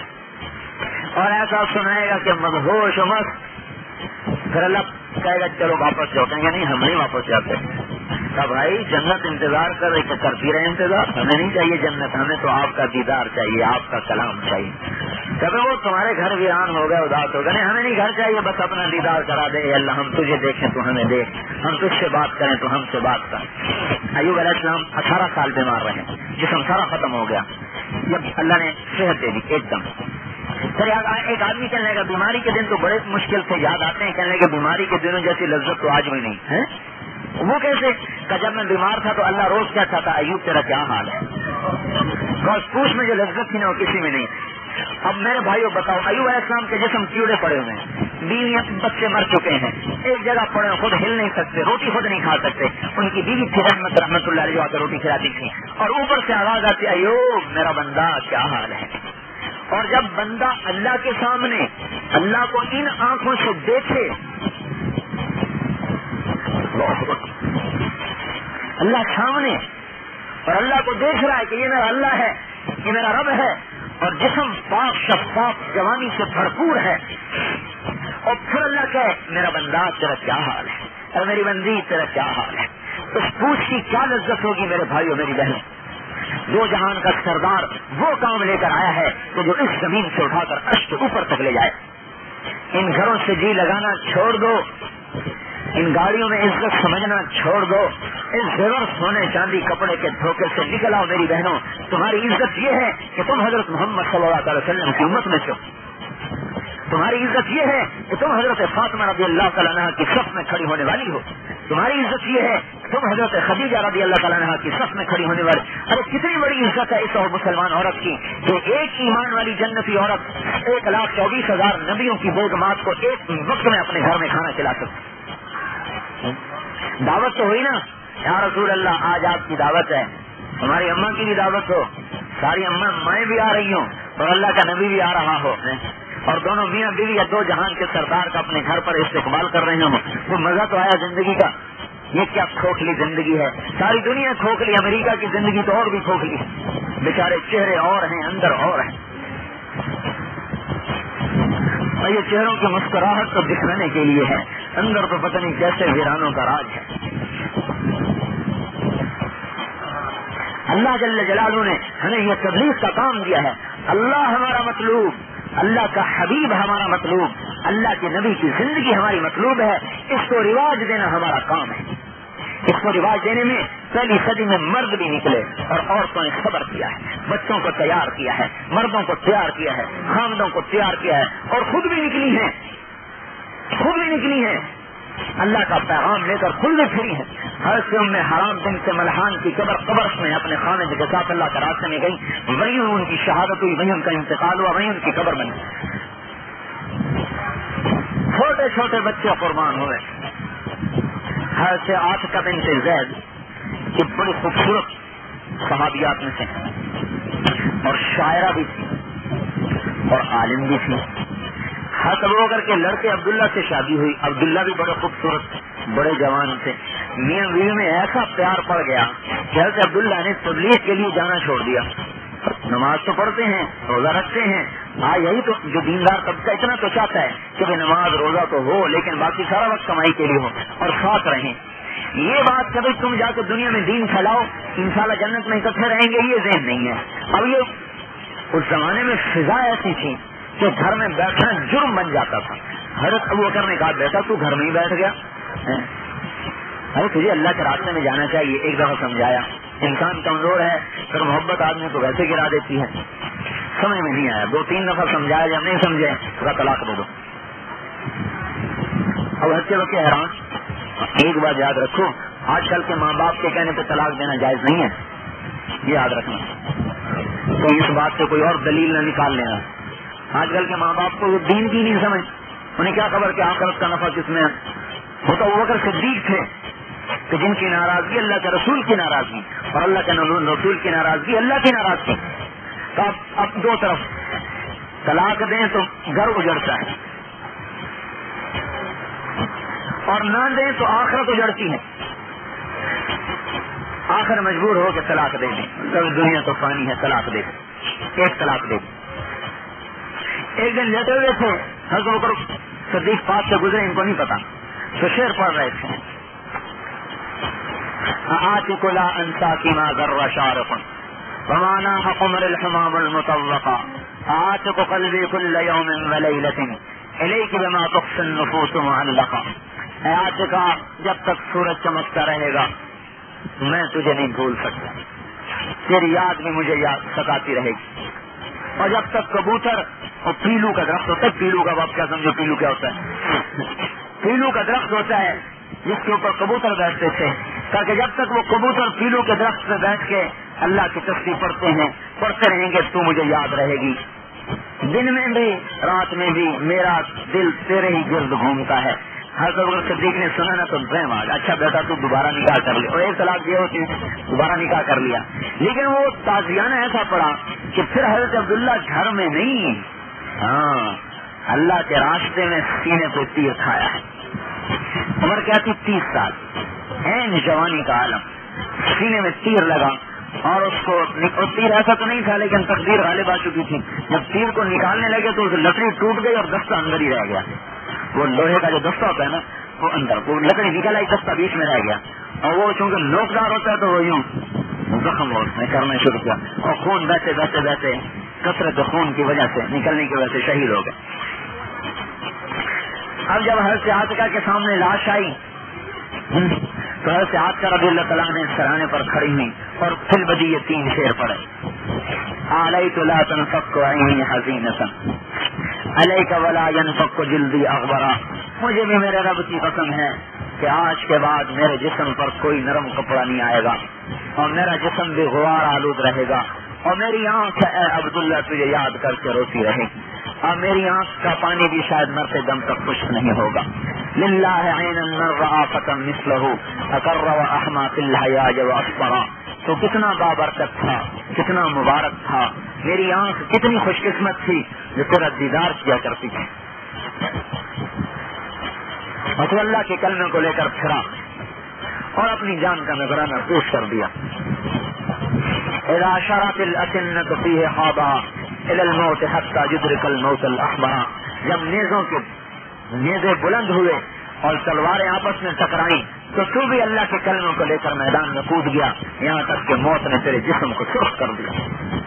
گا اور ایسا سنائے گا کہ مدہوش و مست، پھر اللہ کہے گا چلو واپس جاؤ، کہیں گے نہیں ہم نہیں واپس جاتے۔ تب بھائی جنت انتظار کر رہے کہ کرتی رہے انتظار، ہمیں نہیں چاہیے جنت، ہمیں تو آپ کا دیدار چاہیے، آپ کا کلام چاہیے۔ کبھی وہ تمہارے گھر ویران ہو گئے، اداس ہو گئے، نہیں ہمیں نہیں گھر چاہیے، بس اپنا دیدار کرا دے اللہ، ہم تجھے دیکھیں تو ہمیں دیکھ، ہم تجھ سے بات کریں تو ہم سے بات کریں۔ ایوب علیہ السلام اٹھارہ سال بیمار رہے، جسم سارا ختم ہو گیا، جب اللہ نے صحت دے دی ایک دم۔ پھر ایک آدمی کہنے لگا بیماری کے دن تو بڑے مشکل سے یاد آتے ہیں، کہنے لگے بیماری کے دنوں جیسی لذت تو آج بھی نہیں ہے۔ وہ کیسے کہ جب میں بیمار تھا تو اللہ روز کہتا تھا ایوب تیرا کیا حال ہے، بس پوچھ میں جو لذت تھی نا وہ کسی میں نہیں۔ اب میرے بھائیو بتاؤ، ایوب علیہ السلام کے جسم کیڑے پڑے ہوئے ہیں، بیویاں بچے مر چکے ہیں، ایک جگہ پڑے خود ہل نہیں سکتے، روٹی خود نہیں کھا سکتے، ان کی بیوی تھی رحمت رحمت اللہ علیہ جو روٹی کھلاتی تھی، اور اوپر سے آواز آتی ایوب میرا بندہ کیا حال ہے۔ اور جب بندہ اللہ کے سامنے اللہ کو ان آنکھوں سے دیکھے، اللہ سامنے اور اللہ کو دیکھ رہا ہے کہ یہ میرا اللہ ہے، یہ میرا رب ہے، اور جسم پاک شفاف جوانی سے بھرپور ہے، اور پھر اللہ کہے میرا بندہ تیرا کیا حال ہے، اور میری بندی تیرا کیا حال ہے، اس پوچھ کی کیا لذت ہوگی میرے بھائیوں میری بہن۔ دو جہان کا سردار وہ کام لے کر آیا ہے کہ جو اس زمین سے اٹھا کر عرش کے اوپر تک لے جائے۔ ان گھروں سے جی لگانا چھوڑ دو، ان گاڑیوں میں عزت سمجھنا چھوڑ دو، اس زیور سونے چاندی کپڑے کے دھوکے سے نکل آؤ میری بہنوں۔ تمہاری عزت یہ ہے کہ تم حضرت محمد صلی اللہ علیہ وسلم کی امت میں سے ہو، تمہاری عزت یہ ہے کہ تم حضرت فاطمہ رضی اللہ تعالیٰ عنہا کی صف میں کھڑی ہونے والی ہو، تمہاری عزت یہ ہے کہ تم حضرت خدیجہ رضی اللہ تعالیٰ عنہا کی صف میں کھڑی ہونے والی۔ ارے کتنی بڑی عزت ہے اس اور مسلمان عورت کی کہ ایک ایمان والی جنتی عورت ایک لاکھ چوبیس ہزار نبیوں کی بیگمات کو ایک وقت میں اپنے گھر میں کھانا کھلا سکتی۔ دعوت تو ہوئی نا، یا رسول اللہ آج آپ کی دعوت ہے، ہماری اماں کی بھی دعوت ہو، ساری اماں مائیں بھی آ رہی ہوں اور اللہ کا نبی بھی آ رہا ہو، اور دونوں میاں بیوی یا دو جہان کے سردار کا اپنے گھر پر استقبال کر رہے ہوں، وہ مزہ تو آیا زندگی کا. یہ کیا کھوکھلی زندگی ہے، ساری دنیا کھوکھلی، امریکہ کی زندگی تو اور بھی کھوکھلی ہے، بیچارے چہرے اور ہیں اندر اور ہیں. اور یہ چہروں کی مسکراہٹ تو دکھانے کے لیے ہے، اندر تو پتہ نہیں کیسے ویرانوں کا راج ہے. اللہ جل جلالہ نے ہمیں یہ تبلیغ کا کام دیا ہے. اللہ ہمارا مطلوب، اللہ کا حبیب ہمارا مطلوب، اللہ کے نبی کی زندگی ہماری مطلوب ہے. اس کو رواج دینا ہمارا کام ہے. اس کو رواج دینے میں پہلی صدی میں مرد بھی نکلے اور عورتوں نے صبر کیا ہے، بچوں کو تیار کیا ہے، مردوں کو تیار کیا ہے، خامدوں کو تیار کیا ہے، اور خود بھی نکلی ہیں، خود بھی نکلی ہیں اللہ کا پیغام لے کر، خود بھی پھری ہیں. ہر سے ام حرام بنت سے ملحان کی قبر قبر میں اپنے خامد کے ساتھ اللہ کے راستے میں گئی، وہیں ان کی شہادت ہوئی، وہیں ان کا انتقال ہوا، وہیں ان کی قبر بنی. چھوٹے چھوٹے بچے قربان ہوئے. ہر سے عاتقہ بنت زید یہ بڑی خوبصورت صحابیات میں سے اور شاعرہ بھی تھی اور عالم بھی تھی. حضرت ابوبکر کے لڑکے عبداللہ سے شادی ہوئی. عبداللہ بھی بڑے خوبصورت بڑے جوان تھے. میاں بیوی میں ایسا پیار پڑ گیا کہ حضرت عبداللہ نے تبلیغ کے لیے جانا چھوڑ دیا. نماز تو پڑھتے ہیں، روزہ رکھتے ہیں، ہاں یہی تو جو دیندار طبقہ اتنا تو چاہتا ہے کہ نماز روزہ تو ہو لیکن باقی سارا وقت کمائی کے لیے ہو اور ساتھ رہیں. یہ بات کہ تم جا کے دنیا میں دین پھیلاؤ، انشاءاللہ جنت میں اکٹھے رہیں گے، یہ ذہن نہیں ہے. اب یہ اس زمانے میں فضا ایسی تھی کہ گھر میں بیٹھنا جرم بن جاتا تھا. حضرت ابوبکر نے کہا بیٹا تو گھر میں ہی بیٹھ گیا، ارے تجھے اللہ کے راستے میں جانا چاہیے. ایک دفعہ سمجھایا، انسان کمزور ہے پھر محبت آدمی کو ویسے گرا دیتی ہے. سمجھ میں نہیں آیا، دو تین دفعہ سمجھایا، جب نہیں سمجھے تو طلاق دے دو. اب بچے وقت حیران. ایک بات یاد رکھو، آج کل کے ماں باپ کے کہنے پہ طلاق دینا جائز نہیں ہے، یہ یاد رکھنا. تو اس بات سے کوئی اور دلیل نہ نکال لینا. آج کل کے ماں باپ کو دین کی نہیں سمجھ، انہیں کیا خبر کہ آخرت کا نفع کس میں ہے. وہ تو ابوبکر صدیق تھے کہ جن کی ناراضگی اللہ کے رسول کی ناراضگی اور اللہ کے رسول کی ناراضگی اللہ کی ناراضگی. تو اب اب دو طرف طلاق دیں تو گھر اجڑتا ہے اور نہ دیں تو آخرت اجڑتی ہے. آخر مجبور ہو کہ طلاق دے دیں. کبھی دنیا تو فانی ہے، طلاق دے دیں، ایک طلاق دے دیں. ایک دن لیٹے ہوئے تھے، حضرت ابوبکر صدیق پاس سے گزرے، ان کو نہیں پتا تو شعر پڑھ رہے تھے. آتک لا انسا کی ما ذر شارق ومانا قمر الحمام المطوقا آتک قلبی کل یوم ولیلت الیک بما تقصی النفوس معلقا. اے آتکا، جب تک سورج چمکتا رہے گا میں تجھے نہیں بھول سکتا، تیری یاد بھی مجھے یاد ستاتی رہے گی. اور جب تک کبوتر اور پیلو کا درخت ہوتا ہے، پیلو کا باپ کیا سمجھو پیلو کیا ہوتا ہے؟ پیلو کا درخت ہوتا ہے جس کے اوپر کبوتر بیٹھتے تھے، تاکہ جب تک وہ کبوتر پیلو کے درخت پہ بیٹھ کے اللہ کی تسبیح پڑھتے ہیں پڑھتے رہیں گے تو مجھے یاد رہے گی. دن میں بھی رات میں بھی میرا دل تیرے ہی گرد گھومتا ہے. حضرت ابوبکر صدیق نے سنا نا تو پریم آ گیا، اچھا بیٹا تو دوبارہ نکاح کر لیا. اور ایک طلاق یہ ہوتی دوبارہ نکاح کر لیا. لیکن وہ تازیانہ ایسا پڑا کہ پھر حضرت عبداللہ گھر میں نہیں، ہاں اللہ کے راستے میں سینے پہ تیر کھایا ہے. عمر کیا تھی؟ تیس سال، این جوانی کا عالم. سینے میں تیر لگا اور اس کو تیر ایسا تو نہیں تھا لیکن تقدیر غالب آ چکی تھی. جب تیر کو نکالنے لگے تو لکڑی ٹوٹ گئی اور دستہ اندر ہی رہ گیا. وہ لوہے کا جو دستہ ہوتا ہے نا وہ اندر، وہ لکڑی نکل آئی، دستہ بیچ میں رہ گیا. اور وہ چونکہ نوکدار ہوتا ہے تو وہ یوں زخم اس نے کرنا شروع کیا اور خون بہتے بہتے بہتے کثرت خون کی وجہ سے نکلنے کی وجہ سے شہید ہو گئے. اب جب حضرت عاتکہ کے سامنے لاش آئی تو حضرت عاتکہ رضی اللہ تعالیٰ نے سرانے پر کھڑی ہوئی اور فی البدی یہ تین شعر پڑے. علیت لا تنفق عینی حزینۃ علیک ولا ینفق جلدی اغبرا. مجھے بھی میرے رب کی قسم ہے کہ آج کے بعد میرے جسم پر کوئی نرم کپڑا نہیں آئے گا اور میرا جسم بھی غبار آلود رہے گا اور میری آنکھ اے عبداللہ تجھے یاد کر کے روتی رہے گی اور میری آنکھ کا پانی بھی شاید مرتے دم تک خشک نہیں ہوگا. للہ عین من رآ فتى مثلہ اقر واحما فی الحیاج واصبرا تو کتنا بابرکت تھا، کتنا مبارک تھا، میری آنکھ کتنی خوش قسمت تھی جو تیرا دیدار کیا کرتی تھی۔ اور تو اللہ کے کلمے کو لے کر پھرا اور اپنی جان کا نذرانہ پیش کر دیا۔ اذا شرت الأكنة فيه حابا الى الموت حتى يدرك الموت الاحمر، جب نیزوں کے نیزے بلند ہوئے اور تلواریں آپس میں ٹکرائیں تو تو بھی اللہ کے کلموں کو لے کر میدان میں کود گیا، یہاں تک کہ موت نے تیرے جسم کو سرخ کر دیا۔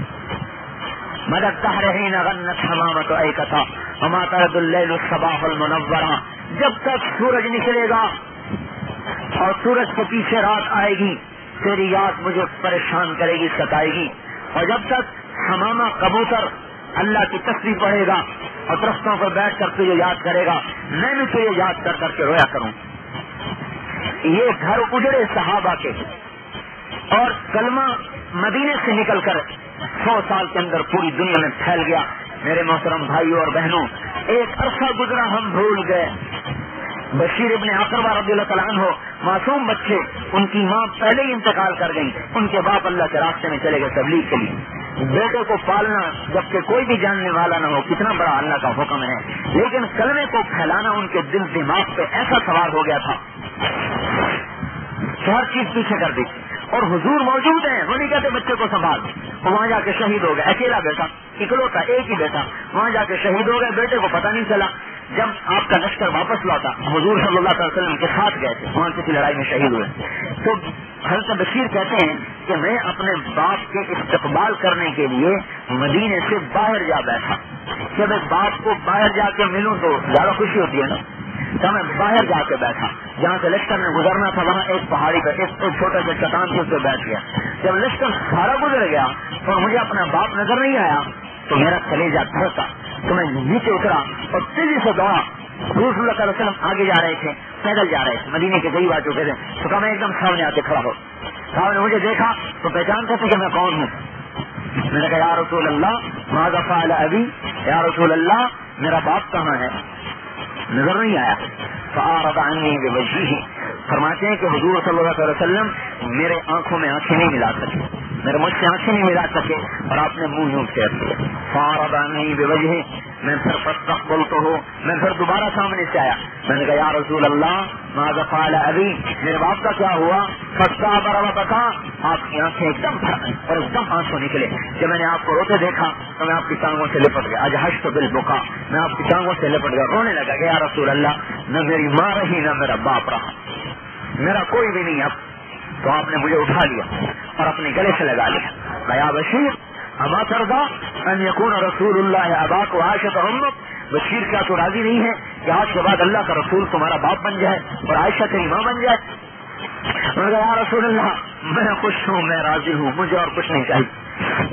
مدد تحرحین غنت حمامت ایکتا وما ترد اللیل الصباح المنورہ، جب تک سورج نکلے گا اور سورج کے پیچھے رات آئے گی تیری یاد مجھے پریشان کرے گی، ستائے گی، اور جب تک حمامہ کبوتر اللہ کی تسبیح پڑھے گا اور درختوں پر بیٹھ کر تجھے یاد کرے گا، میں بھی تجھے یاد کر کر کے رویا کروں۔ یہ گھر اجڑے صحابہ کے اور کلمہ مدینے سے نکل کر سو سال کے اندر پوری دنیا میں پھیل گیا۔ میرے محترم بھائیوں اور بہنوں، ایک عرصہ گزرا ہم بھول گئے۔ بشیر ابن عقربہ رضی اللہ تعالیٰ عنہ معصوم بچے، ان کی ماں پہلے ہی انتقال کر گئی، ان کے باپ اللہ کے راستے میں چلے گئے تبلیغ کے لیے۔ بیٹے کو پالنا جبکہ کوئی بھی جاننے والا نہ ہو کتنا بڑا اللہ کا حکم ہے، لیکن کلمے کو پھیلانا ان کے دل دماغ پہ ایسا سوار ہو گیا تھا کہ ہر چیز پیچھے کر دی۔ اور حضور موجود ہیں، وہ نہیں کہتے بچے کو سنبھال، وہ وہاں جا کے شہید ہو گئے، اکیلا بیٹا، اکلوتا ایک ہی بیٹا، وہاں جا کے شہید ہو گئے، بیٹے کو پتہ نہیں چلا۔ جب آپ کا لشکر واپس لوٹا، حضور صلی اللہ علیہ وسلم کے ساتھ گئے تھے، وہاں کسی لڑائی میں شہید ہوئے، تو حضرت بشیر کہتے ہیں کہ میں اپنے باپ کے استقبال کرنے کے لیے مدینے سے باہر جا بیٹھا، جب ایک باپ کو باہر جا کے ملوں تو زیادہ خوشی ہوتی ہے نا، تو میں باہر جا کے بیٹھا، جہاں سے لشکر میں گزرنا تھا وہاں ایک پہاڑی پہ ایک چھوٹا سا چٹان کے اوپر بیٹھ گیا۔ جب لشکر سارا گزر گیا اور مجھے اپنا باپ نظر نہیں آیا تو میرا کلیجہ دھڑکا، تو میں نیچے اترا اور تیزی سے دوڑا۔ حضور صلی اللہ علیہ وسلم آگے جا رہے تھے، پیدل جا رہے تھے، مدینے کے قریب آ چکے تھے، تو کہا میں ایک دم سامنے آ کے کھڑا ہو، صاحب نے مجھے دیکھا تو پہچانتے تھے کہ میں کون ہوں۔ میں نے کہا یا رسول اللہ ماذا فعل ابی، یا رسول اللہ میرا باپ کہاں ہے، نظر نہیں آیا۔ فأعرض عني بوجهه، فرماتے ہیں کہ حضور صلی اللہ علیہ وسلم میرے آنکھوں میں آنکھیں نہیں ملا سکے، میرے مجھ سے آنکھیں نہیں ملا سکے اور آپ نے منہ یوں پھیر دیا۔ فأعرض عني بوجهه، میں پھر فاستقبلته، میں پھر دوبارہ سامنے سے آیا، میں نے کہا یا رسول اللہ ماذا فعل ابی، میرے باپ کا کیا ہوا؟ فاستعبر وبكى، آپ کی آنکھیں ایک دم بھر گئی اور ایک دم آنسو نکلے۔ جب میں نے آپ کو روتے دیکھا تو میں آپ کی ٹانگوں سے لپٹ گیا، اجحشت بالبكاء، میں آپ کی ٹانگوں سے لپٹ گیا، رونے لگا کہ یا رسول اللہ نہ میری ماں رہی نہ میرا باپ رہا، میرا کوئی بھی نہیں اب۔ تو آپ نے مجھے اٹھا لیا اور اپنے گلے سے لگا لیا، کہا یا بشیر اما ترضى ان يكون رسول اللہ اباک وعائشہ امک، بشیر کیا تو راضی نہیں ہے کہ آج کے بعد اللہ کا رسول تمہارا باپ بن جائے اور عائشہ تیری ماں بن جائے؟ میں نے کہا یا رسول اللہ میں خوش ہوں، میں راضی ہوں، مجھے اور کچھ نہیں چاہیے۔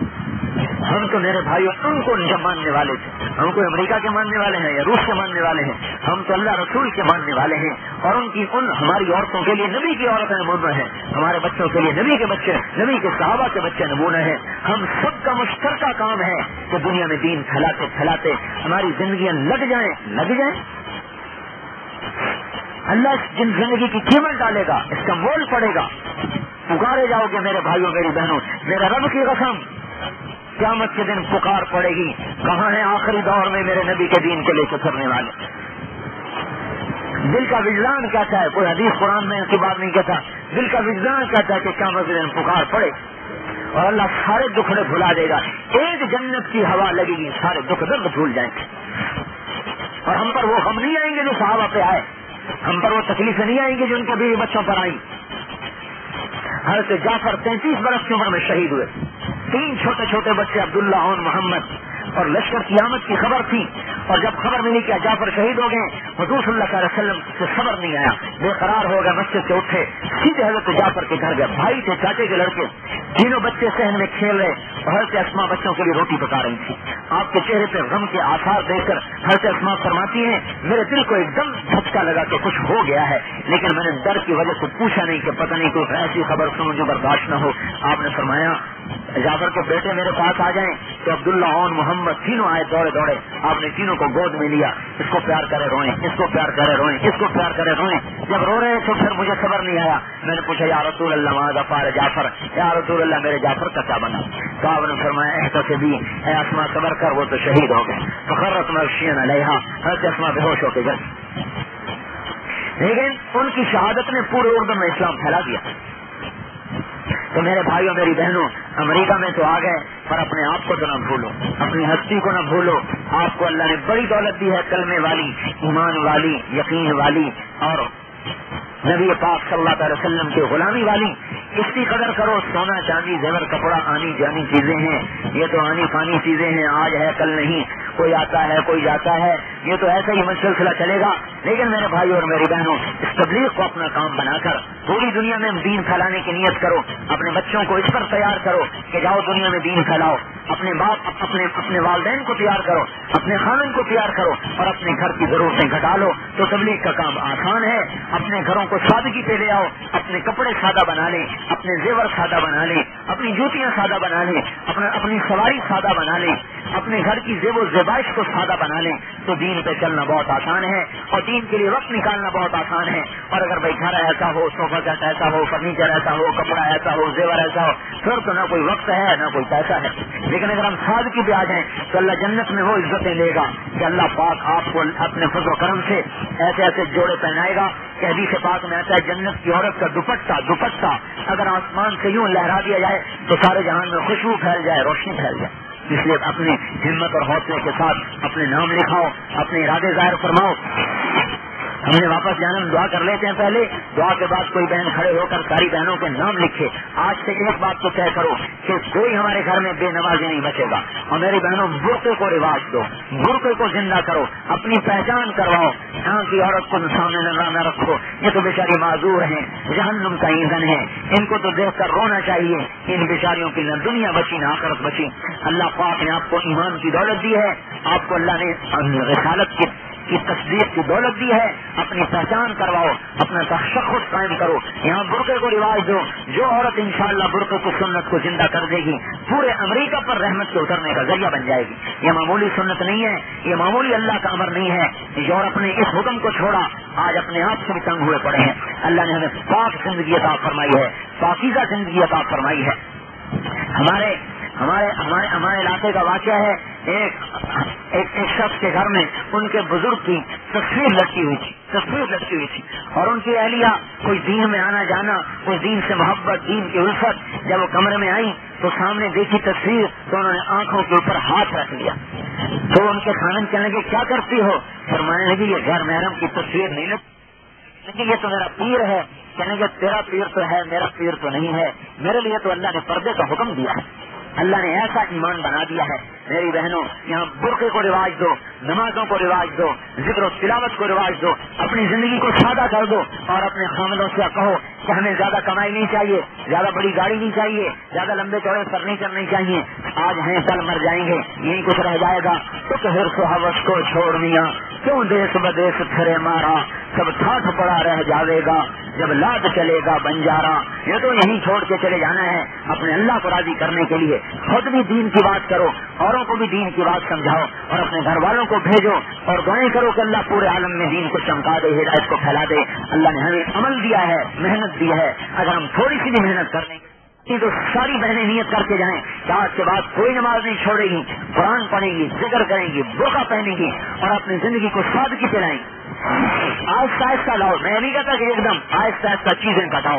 ہم تو میرے بھائیوں ان کو نہیں ماننے والے تھے، ہم کو امریکہ کے ماننے والے ہیں یا روس کے ماننے والے ہیں، ہم تو اللہ رسول کے ماننے والے ہیں، اور ان کی ان ہماری عورتوں کے لیے نبی کی عورتیں نمونہ ہیں، ہمارے بچوں کے لیے نبی کے بچے، نبی کے صحابہ کے بچے نمونہ ہیں۔ ہم سب کا مشترکہ کام ہے کہ دنیا میں دین پھیلاتے پھیلاتے ہماری زندگیاں لگ جائیں لگ جائیں اللہ جن زندگی کی قیمت ڈالے گا اس کا مول پڑے گا۔ پکارے جاؤ گے میرے بھائیوں میری بہنوں، میرے رب کی قسم قیامت کے دن پکار پڑے گی، کہاں ہے آخری دور میں میرے نبی کے دین کو لے کے پھرنے والے؟ دل کا وجدان کہتا ہے، کوئی حدیث قرآن میں اس کی بات نہیں کہتا، دل کا وجدان کہتا ہے کہ قیامت کے دن پکار پڑے اور اللہ سارے دکھڑے بھلا دے گا، ایک جنت کی ہوا لگے گی، سارے دکھ درد بھول جائیں گے، اور ہم پر وہ غم نہیں آئیں گے جو صحابہ پہ آئے، ہم پر وہ تکلیفیں نہیں آئیں گی جو ان کے بیوی بچوں پر آئیں۔ حضرت جعفر تینتیس برس کی عمر میں شہید ہوئے، تین چھوٹے چھوٹے بچے عبداللہ اور محمد، اور لشکر کی آمد کی خبر تھی، اور جب خبر ملی کہ جعفر شہید ہو گئے، حضور صلی اللہ علیہ وسلم سے صبر نہیں آیا، بے قرار ہو گئے، مسجد سے اٹھے، سیدھے حضرت جعفر کے گھر گئے، بھائی تھے چاچے کے لڑکے، تینوں بچے صحن میں کھیل رہے اور حضرت اسماء بچوں کے لیے روٹی پکا رہی تھی۔ آپ کے چہرے پہ غم کے آثار دیکھ کر حضرت اسماء فرماتی ہیں میرے دل کو ایک دم جھٹکا لگا کہ کچھ ہو گیا ہے، لیکن میں نے ڈر کی وجہ سے پوچھا نہیں کہ پتہ نہیں کوئی ایسی خبر سنوں جو برداشت نہ ہو۔ آپ نے فرمایا جعفر کے بیٹے میرے پاس آ جائیں، تو عبداللہ اور محمد تینوں آئے دوڑے دوڑے، آپ نے تینوں کو گود میں لیا، اس کو پیار کرے روئیں، اس کو پیار کرے روئیں، اس کو پیار کرے روئیں۔ جب رو رہے تو پھر مجھے صبر نہیں آیا، میں نے پوچھا یا رسول اللہ ماذا فعل جعفر، یا رسول اللہ میرے جعفر کا کیا بنا؟ تو آپ نے فرمایا احتسبی، اے اسماء صبر کر، وہ تو شہید ہو گئے۔ فخرت مغشیاً علیہا، حضرت اسماء بے ہوش ہو کے گئے، لیکن ان کی شہادت نے پورے اردن میں اسلام پھیلا دیا۔ تو میرے بھائیوں میری بہنوں، امریکہ میں تو آ گئے، پر اپنے آپ کو تو نہ بھولو، اپنی ہستی کو نہ بھولو۔ آپ کو اللہ نے بڑی دولت دی ہے، کلمے والی، ایمان والی، یقین والی، اور نبی پاک صلی اللہ علیہ وسلم کی غلامی والی۔ اس کی قدر کرو۔ سونا چاندی زیور کپڑا آنی جانی چیزیں ہیں، یہ تو آنی فانی چیزیں ہیں، آج ہے کل نہیں، کوئی آتا ہے کوئی جاتا ہے، یہ تو ایسا ہی مسلسلہ چلے گا۔ لیکن میرے بھائی اور میری بہنوں، اس تبلیغ کو اپنا کام بنا کر پوری دنیا میں دین پھیلانے کی نیت کرو، اپنے بچوں کو اس پر تیار کرو کہ جاؤ دنیا میں دین پھیلاؤ، اپنے باپ اپنے اپنے والدین کو تیار کرو، اپنے خاندان کو تیار کرو، اور اپنے گھر کی ضرورتیں گھٹا لو، تو تبلیغ کا کام آسان ہے۔ اپنے گھروں کو سادگی پہ لے آؤ، اپنے کپڑے سادہ بنا لیں، اپنے زیور سادہ بنا لیں، اپنی جوتیاں سادہ بنا لیں، اپنا اپنی سواری سادہ بنا لیں، اپنے گھر کی زیب و زیبائش کو سادہ بنا لیں، تو دین پہ چلنا بہت آسان ہے، اور دین کے لیے وقت نکالنا بہت آسان ہے۔ اور اگر بھائی گھر ایسا ہو، صوفہ سیٹ ایسا ہو، فرنیچر ایسا ہو، کپڑا ایسا ہو، زیور ایسا ہو، پھر تو نہ کوئی وقت ہے نہ کوئی پیسہ ہے۔ لیکن اگر ہم سادگی پہ آ جائیں تو اللہ جنت میں وہ عزتیں لے گا کہ اللہ پاک آپ کو اپنے فضل و کرم سے ایسے ایسے جوڑے پہنائے گا کہ حدیث پاک میں آتا ہے جنت کی عورت کا دوپٹہ دوپٹہ اگر آسمان سے یوں لہرا دیا جائے تو سارے جہان میں خوشبو پھیل جائے، روشنی پھیل جائے۔ اس لیے اپنی ہمت اور حوصلے کے ساتھ اپنے نام لکھاؤ، اپنے ارادے ظاہر فرماؤ۔ ہم نے واپس جانا ہم دعا کر لیتے ہیں، پہلے دعا کے بعد کوئی بہن کھڑے ہو کر ساری بہنوں کے نام لکھے۔ آج سے ایک بات تو طے کرو کہ کوئی ہمارے گھر میں بے نمازی نہیں بچے گا، اور میری بہنوں برقعے کو رواج دو، برقعے کو زندہ کرو، اپنی پہچان کرواؤ، یہاں کی عورت کو سامنے نظر نہ رکھو، یہ تو بیچاری معذور ہیں، جہنم کا ایندھن ہے، ان کو تو دیکھ کر رونا چاہیے، ان بیچاریوں کی نہ دنیا بچی نہ آخرت بچی۔ اللہ پاک نے آپ کو ایمان کی دولت دی ہے، آپ کو اللہ نے رسالت کی کی تصدیق کی دولت دی ہے، اپنی پہچان کرواؤ، اپنا تشخص قائم کرو، یہاں برقعے کو رواج دو۔ جو عورت انشاءاللہ برقعے کو سنت کو زندہ کر دے گی پورے امریکہ پر رحمت کے اترنے کا ذریعہ بن جائے گی۔ یہ معمولی سنت نہیں ہے، یہ معمولی اللہ کا امر نہیں ہے۔ یورپ نے اس حکم کو چھوڑا، آج اپنے آپ سے بھی تنگ ہوئے پڑے ہیں۔ اللہ نے ہمیں پاک زندگی عطا فرمائی ہے، پاکیزہ زندگی عطا فرمائی ہے۔ ہمارے ہمارے ہمارے ہمارے علاقے کا واقعہ ہے، ایک ایک, ایک شخص کے گھر میں ان کے بزرگ کی تصویر لٹکی ہوئی تھی تصویر لٹکی ہوئی تھی اور ان کی اہلیہ کوئی دین میں آنا جانا، کوئی دین سے محبت، دین کی الفت، جب وہ کمرے میں آئی تو سامنے دیکھی تصویر تو انہوں نے آنکھوں کے اوپر ہاتھ رکھ لیا۔ تو ان کے خاندان کہنے لگے کیا کرتی ہو؟ فرمانے لگی یہ غیر محرم کی تصویر نہیں لگتی، یہ تو میرا پیر ہے۔ کہنے کہ تیرا پیر تو ہے، میرا پیر تو نہیں ہے، میرے لیے تو اللہ نے پردے کا حکم دیا ہے، اللہ نے ایسا ایمان بنا دیا ہے۔ میری بہنوں، یہاں برقعے کو رواج دو، نمازوں کو رواج دو، ذکر و تلاوت کو رواج دو، اپنی زندگی کو سادہ کر دو، اور اپنے خامدوں سے کہو کہ ہمیں زیادہ کمائی نہیں چاہیے، زیادہ بڑی گاڑی نہیں چاہیے، زیادہ لمبے چوڑے فرنیچر نہیں چاہیے، آج ہیں کل مر جائیں گے، یہی کچھ رہ جائے گا۔ تو کہر سو حوث کو چھوڑ دیا، کیوں دیس بدیس پھرے مارا، سب ٹھاٹھ پڑا رہ جاوے گا، جب لاد چلے گا بنجارا۔ یہ تو یہیں چھوڑ کے چلے جانا ہے اپنے اللہ کو راضی کرنے کے لیے۔ خود بھی دین کی بات کرو، اوروں کو بھی دین کی بات سمجھاؤ، اور اپنے گھر والوں کو بھیجو، اور دعائیں کرو کہ اللہ پورے عالم میں دین کو چمکا دے، ہدایت کو پھیلا دے۔ اللہ نے ہمیں عمل دیا ہے، محنت دی ہے، اگر ہم تھوڑی سی بھی محنت کر لیں گے تو ساری بہنیں نیت کر کے جائیں کہ آج کے بعد کوئی نماز نہیں چھوڑے گی، قرآن پڑھیں گی، ذکر کریں گی، برقع پہنیں گی، اور اپنی زندگی کو سادگی چلائیں گی۔ آہستہ آہستہ لاؤ، میں نہیں کہتا کہ ایک دم آہستہ آہستہ چیزیں گھٹاؤ،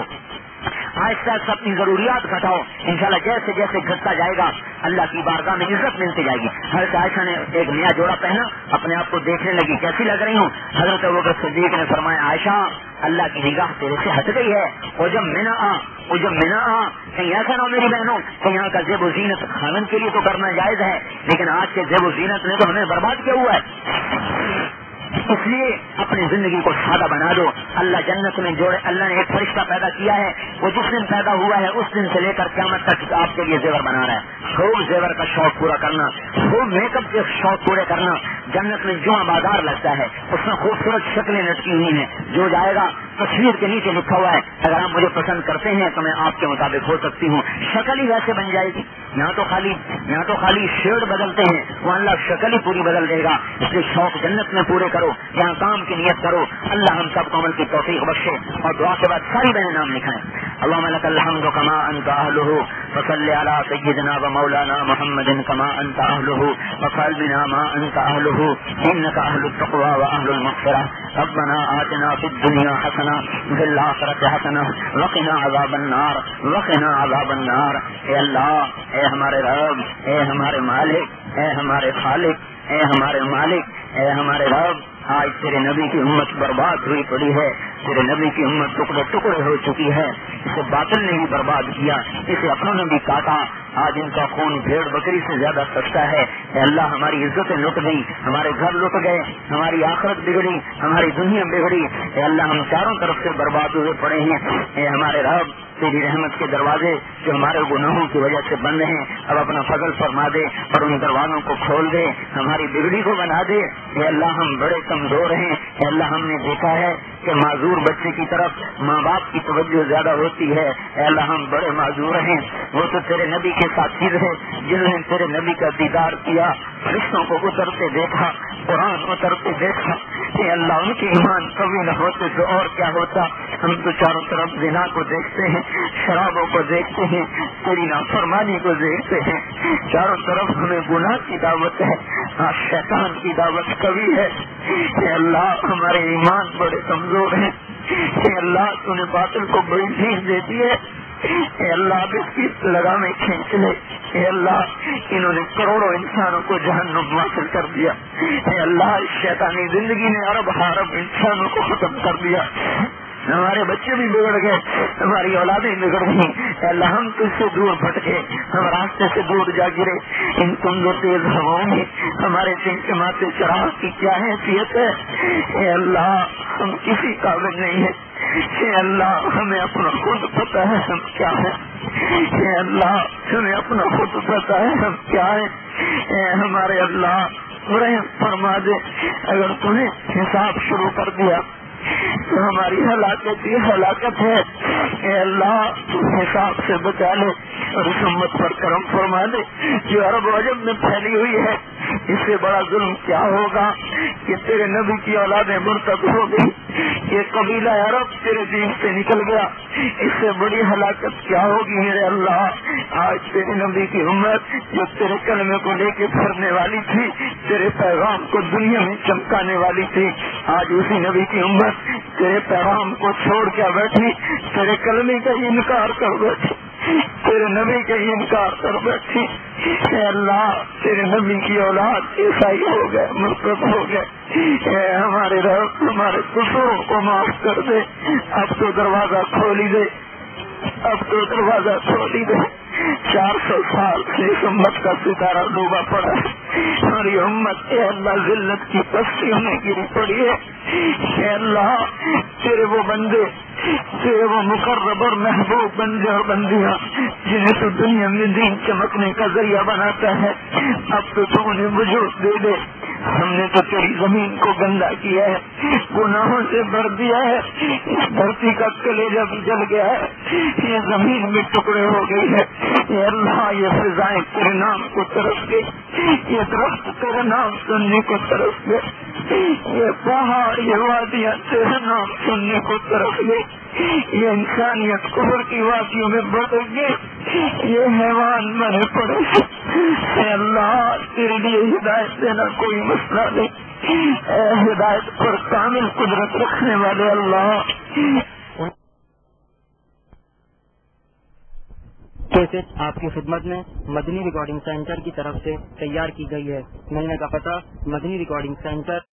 آہستہ آہستہ اپنی ضروریات گھٹاؤ، انشاءاللہ جیسے جیسے گھٹتا جائے گا اللہ کی بارگاہ میں عزت ملتی جائے گی۔ حضرت عائشہ نے ایک نیا جوڑا پہنا، اپنے آپ کو دیکھنے لگی کیسی لگ رہی ہوں۔ حضرت ابوبکر صدیق نے فرمایا عائشہ اللہ کی نگاہ تیرے سے ہٹ گئی ہے، اور جب منا آ وہ جب منا آ کہیں ایسا نہ ہو میری بہنوں کہ یہاں کا زیب و زینت خاوند کے لیے تو کرنا جائز ہے، لیکن آج کے زیب و زینت نے تو ہمیں برباد کیا ہوا ہے۔ اس لیے اپنی زندگی کو سادہ بنا دو. اللہ جنت میں جوڑے. اللہ نے ایک فرشتہ پیدا کیا ہے, وہ جس دن پیدا ہوا ہے اس دن سے لے کر قیامت تک آپ کے لیے زیور بنا رہا ہے. خوب زیور کا شوق پورا کرنا, خوب میک اپ کے شوق پورے کرنا. جنت میں جواں بازار لگتا ہے, اس میں خوبصورت شکلیں لٹکی ہوئی ہیں. جو جائے گا تصویر کے نیچے لکھا ہوا ہے, اگر آپ مجھے پسند کرتے ہیں تو میں آپ کے مطابق ہو سکتی ہوں. شکل ہی ویسے بن جائے گی. یہاں تو خالی یہاں تو خالی شیڈ بدلتے ہیں, وہ اللہ شکل ہی پوری بدل دے گا. اس لیے شوق جنت میں پورے کرو, یہاں کام کی نیت کرو. اللہ ہم سب کو عمل کی توفیق بخشے. اور دعا کے بعد ساری بہن نام لکھائیں. اللهم لك الحمد كما انت اهله وصل على سيدنا ومولانا محمد كما انت اهله وقال بنا ما انت اهله انك اهل التقوى واهل المغفرة. ربنا آتنا في الدنيا حسنة وفي الآخرة حسنة وقنا عذاب النار وقنا عذاب النار. اے اللہ, اے ہمارے رب, اے ہمارے مالک, اے ہمارے خالق, اے ہمارے مالک, اے ہمارے رب, آج تیرے نبی کی امت برباد ہوئی پڑی ہے. تیرے نبی کی امت ٹکڑے ٹکڑے ہو چکی ہے. اسے باطل نے بھی برباد کیا, اسے اپنوں نے بھی کاٹا. آج ان کا خون بھیڑ بکری سے زیادہ سستا ہے. اے اللہ, ہماری عزتیں لٹ گئی, ہمارے گھر لٹ گئے, ہماری آخرت بگڑی, ہماری دنیا بگڑی. اے اللہ, ہم چاروں طرف سے برباد ہوئے پڑے ہیں. اے ہمارے رب, تیری رحمت کے دروازے جو ہمارے گناہوں کی وجہ سے بند ہیں, اب اپنا فضل فرما دے اور ان دروازوں کو کھول دے, ہماری بگڑی کو بنا دے. اے اللہ, ہم بڑے کمزور ہیں. اے اللہ, ہم نے دیکھا ہے کہ معذور بچے کی طرف ماں باپ کی توجہ زیادہ ہوتی ہے. اے اللہ, ہم بڑے معذور ہیں. وہ تو تیرے نبی کے ساتھی رہے جنہوں نے تیرے نبی کا دیدار کیا, فرشتوں کو اترتے دیکھا, قرآن اترتے دیکھا. اے اللہ, ان کے ایمان کبھی نہ ہوتے تو اور کیا ہوتا. ہم تو چاروں طرف زنا کو دیکھتے ہیں, شرابوں کو دیکھتے ہیں, تیری نافرمانی کو دیکھتے ہیں. چاروں طرف ہمیں گناہ کی دعوت ہے, ہاں شیطان کی دعوت کبھی ہے. اے اللہ, ہمارے ایمان بڑے کمزور ہیں. اے اللہ, تو نے باطل کو بڑی جھیل دیتی ہے. اے اللہ, اب اس کی لگامیں کھینچ لے. اے اللہ, انہوں نے کروڑوں انسانوں کو جہنم حاصل کر دیا. اے اللہ, شیطانی زندگی نے ارب حرب انسانوں کو ختم کر دیا. ہمارے بچے بھی بگڑ گئے, ہماری اولادیں بگڑ گئی. اللہ, ہم تجھ سے دور بھٹکے, ہم راستے سے دور جا گرے. ان تم تیز ہواؤں میں ہمارے چمچماتے چراغ کی کیا حیثیت ہے. اے اللہ, ہم کسی قابل نہیں ہے. اے اللہ, ہمیں اپنا خود پتا ہے ہم کیا ہے. اے اللہ, ہمیں اپنا خود پتا ہے ہم کیا ہے. اے ہمارے اللہ, رحم فرما دے. اگر تمہیں حساب شروع کر دیا تو ہماری ہلاکت یہ ہلاکت ہے. اے اللہ, حساب سے بچا لے اور اس امت پر کرم فرما دے جو عرب و عجم میں پھیلی ہوئی ہے. اس سے بڑا ظلم کیا ہوگا کہ تیرے نبی کی اولادیں مرتد ہو گئی, یہ قبیلہ عرب تیرے دین سے نکل گیا. اس سے بڑی ہلاکت کیا ہوگی میرے اللہ. آج تیرے نبی کی امت جو تیرے کلمے کو لے کے پھرنے والی تھی, تیرے پیغام کو دنیا میں چمکانے والی تھی, آج اسی نبی کی امت تیرے پیغام کو چھوڑ کے بیٹھی, تیرے کلمے کا انکار کر بیٹھی, تیرے نبی کا انکار کر بیٹھی. اے اللہ, تیرے نبی کی اولاد عیسائی ہو گئے, مرتد ہو گئے. اے ہمارے رب, ہمارے قصوروں کو معاف کر دے. اب تو دروازہ کھولی دے, اب تو دروازہ کھولی دے. چار سو سال سے اس امت کا ستارہ ڈوبا پڑا ہے. ہماری امت اے اللہ ذلت کی پستیوں میں گری پڑی ہے. اے اللہ, تیرے وہ بندے, تیرے وہ مقرب اور محبوب بندے اور بندیاں جنہیں تو دنیا میں دین چمکنے کا ذریعہ بناتا ہے, اب تو تو انہیں وجود دے دے. ہم نے تو تیری زمین کو گندا کیا ہے, گناہوں سے بھر دیا ہے. اس دھرتی کا کلیجہ بھی جل گیا ہے, یہ زمین میں ٹکڑے ہو گئی ہے. اے اللہ, یہ فضائیں تیرے نام کو ترس گئی, یہ درخت تیرے نام سننے کو ترس گئے, یہ پہاڑ یہ وادیاں تیرے نام سننے کو ترس گئی, یہ انسانیت کفر کی وادیوں میں بدل گئی, یہ حیوان مرے پڑے. اے اللہ, تیرے لیے ہدایت دینا کوئی مسئلہ نہیں. اے ہدایت پر کامل قدرت رکھنے والے اللہ. کیسٹ آپ کی خدمت میں مدنی ریکارڈنگ سینٹر کی طرف سے تیار کی گئی ہے. ملنے کا پتہ مدنی ریکارڈنگ سینٹر